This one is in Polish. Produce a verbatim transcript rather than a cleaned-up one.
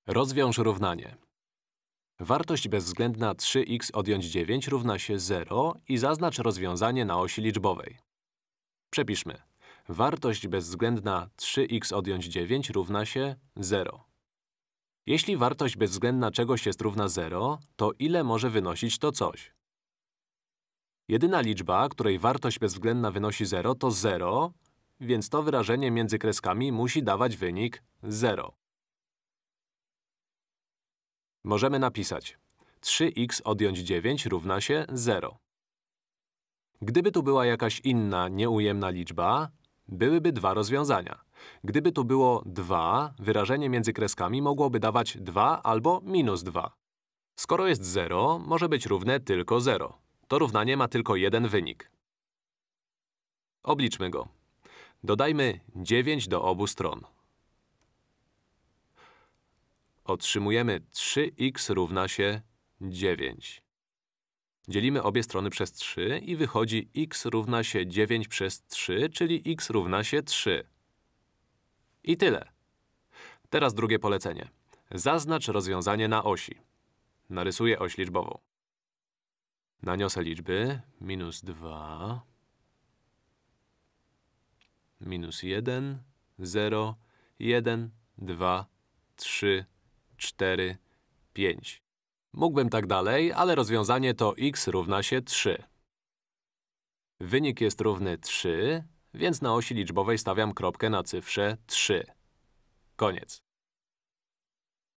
Rozwiąż równanie. Wartość bezwzględna trzy x odjąć dziewięć równa się zero i zaznacz rozwiązanie na osi liczbowej. Przepiszmy. Wartość bezwzględna trzy x odjąć dziewięć równa się zero. Jeśli wartość bezwzględna czegoś jest równa zero, to ile może wynosić to coś? Jedyna liczba, której wartość bezwzględna wynosi zero, to zero, więc to wyrażenie między kreskami musi dawać wynik zero. Możemy napisać trzy x odjąć dziewięć równa się zero. Gdyby tu była jakaś inna, nieujemna liczba, byłyby dwa rozwiązania. Gdyby tu było dwa, wyrażenie między kreskami mogłoby dawać dwa albo minus dwa. Skoro jest zero, może być równe tylko zero. To równanie ma tylko jeden wynik. Obliczmy go. Dodajmy dziewięć do obu stron. Otrzymujemy trzy x równa się dziewięć. Dzielimy obie strony przez trzy i wychodzi x równa się dziewięć przez trzy, czyli x równa się trzy. I tyle. Teraz drugie polecenie. Zaznacz rozwiązanie na osi. Narysuję oś liczbową. Naniosę liczby minus dwa, minus jeden, zero, jeden, dwa, trzy, cztery, pięć. Mógłbym tak dalej, ale rozwiązanie to x równa się trzy. Wynik jest równy trzy, więc na osi liczbowej stawiam kropkę na cyfrze trzy. Koniec.